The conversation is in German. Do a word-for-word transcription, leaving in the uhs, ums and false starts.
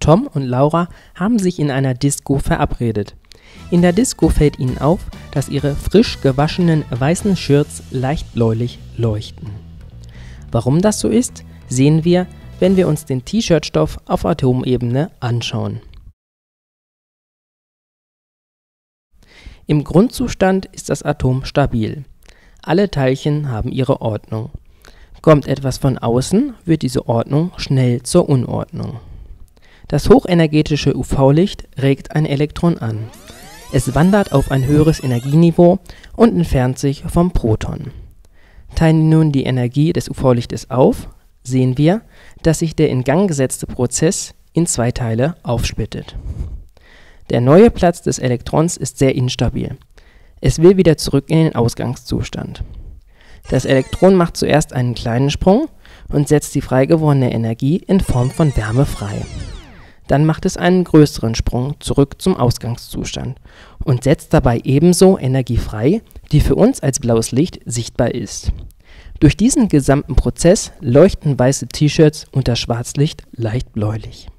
Tom und Laura haben sich in einer Disco verabredet. In der Disco fällt ihnen auf, dass ihre frisch gewaschenen weißen Shirts leicht bläulich leuchten. Warum das so ist, sehen wir, wenn wir uns den T-Shirt-Stoff auf Atomebene anschauen. Im Grundzustand ist das Atom stabil. Alle Teilchen haben ihre Ordnung. Kommt etwas von außen, wird diese Ordnung schnell zur Unordnung. Das hochenergetische U V-Licht regt ein Elektron an. Es wandert auf ein höheres Energieniveau und entfernt sich vom Proton. Teilen wir nun die Energie des U V-Lichtes auf, sehen wir, dass sich der in Gang gesetzte Prozess in zwei Teile aufsplittet. Der neue Platz des Elektrons ist sehr instabil. Es will wieder zurück in den Ausgangszustand. Das Elektron macht zuerst einen kleinen Sprung und setzt die frei gewordene Energie in Form von Wärme frei. Dann macht es einen größeren Sprung zurück zum Ausgangszustand und setzt dabei ebenso Energie frei, die für uns als blaues Licht sichtbar ist. Durch diesen gesamten Prozess leuchten weiße T-Shirts unter Schwarzlicht leicht bläulich.